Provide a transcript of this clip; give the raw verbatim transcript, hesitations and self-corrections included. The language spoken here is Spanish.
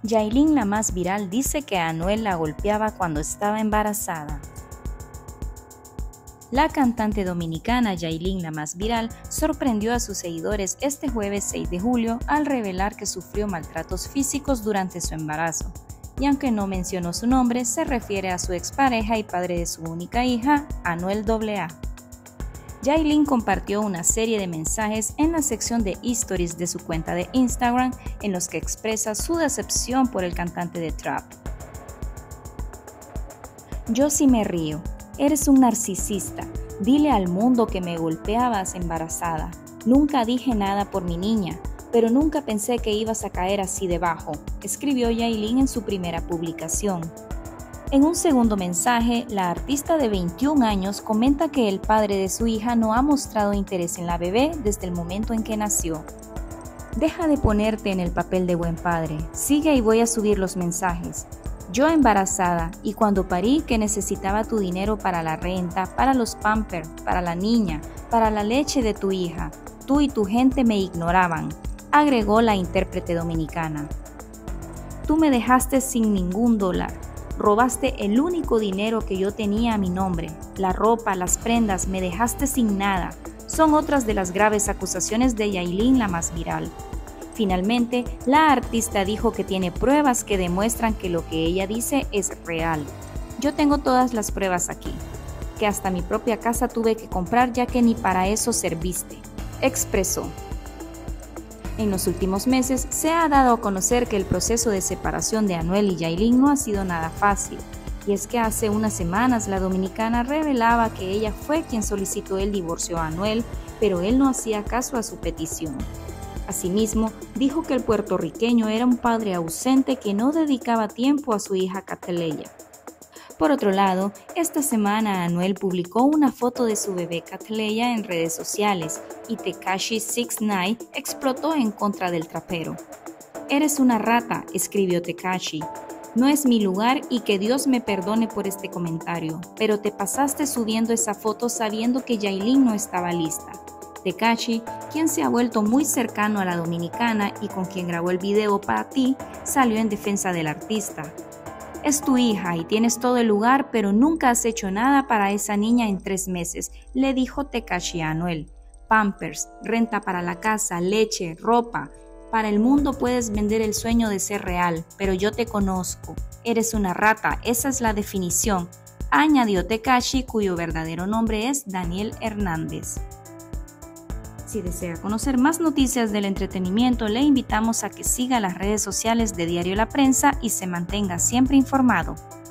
Yailin, la más viral, dice que Anuel la golpeaba cuando estaba embarazada. La cantante dominicana Yailin, la más viral, sorprendió a sus seguidores este jueves seis de julio al revelar que sufrió maltratos físicos durante su embarazo. Y aunque no mencionó su nombre, se refiere a su expareja y padre de su única hija, Anuel A A. Yailin compartió una serie de mensajes en la sección de Stories de su cuenta de Instagram en los que expresa su decepción por el cantante de trap. Yo sí me río. Eres un narcisista. Dile al mundo que me golpeabas embarazada. Nunca dije nada por mi niña, pero nunca pensé que ibas a caer así debajo, escribió Yailin en su primera publicación. En un segundo mensaje, la artista de veintiún años comenta que el padre de su hija no ha mostrado interés en la bebé desde el momento en que nació. Deja de ponerte en el papel de buen padre. Sigue y voy a subir los mensajes. Yo embarazada y cuando parí que necesitaba tu dinero para la renta, para los pampers, para la niña, para la leche de tu hija. Tú y tu gente me ignoraban, agregó la intérprete dominicana. Tú me dejaste sin ningún dólar. Robaste el único dinero que yo tenía a mi nombre. La ropa, las prendas, me dejaste sin nada. Son otras de las graves acusaciones de Yailin, la más viral. Finalmente, la artista dijo que tiene pruebas que demuestran que lo que ella dice es real. Yo tengo todas las pruebas aquí, que hasta mi propia casa tuve que comprar ya que ni para eso serviste, expresó. En los últimos meses se ha dado a conocer que el proceso de separación de Anuel y Yailin no ha sido nada fácil, y es que hace unas semanas la dominicana revelaba que ella fue quien solicitó el divorcio a Anuel, pero él no hacía caso a su petición. Asimismo, dijo que el puertorriqueño era un padre ausente que no dedicaba tiempo a su hija Cataleya. Por otro lado, esta semana Anuel publicó una foto de su bebé Cataleya en redes sociales y Tekashi six nine explotó en contra del trapero. Eres una rata, escribió Tekashi. No es mi lugar y que Dios me perdone por este comentario, pero te pasaste subiendo esa foto sabiendo que Yailin no estaba lista. Tekashi, quien se ha vuelto muy cercano a la dominicana y con quien grabó el video para ti, salió en defensa del artista. Es tu hija y tienes todo el lugar, pero nunca has hecho nada para esa niña en tres meses, le dijo Tekashi a Anuel. Pampers, renta para la casa, leche, ropa. Para el mundo puedes vender el sueño de ser real, pero yo te conozco. Eres una rata, esa es la definición, añadió Tekashi, cuyo verdadero nombre es Daniel Hernández. Si desea conocer más noticias del entretenimiento, le invitamos a que siga las redes sociales de Diario La Prensa y se mantenga siempre informado.